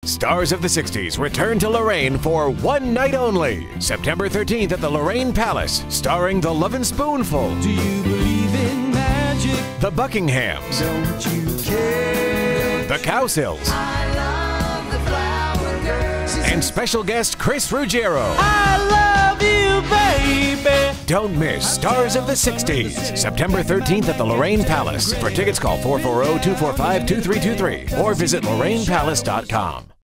Stars of the 60s return to Lorain for one night only. September 13th at the Lorain Palace, starring the Lovin Spoonful. Do you believe in magic? The Buckinghams. Don't you care? The Cowsills. I love the flower girl. And special guest Chris Ruggiero. I love you, baby. Don't miss Stars of the 60s, September 13th at the Lorain Palace. For tickets, call 440-245-2323 or visit lorainpalace.com.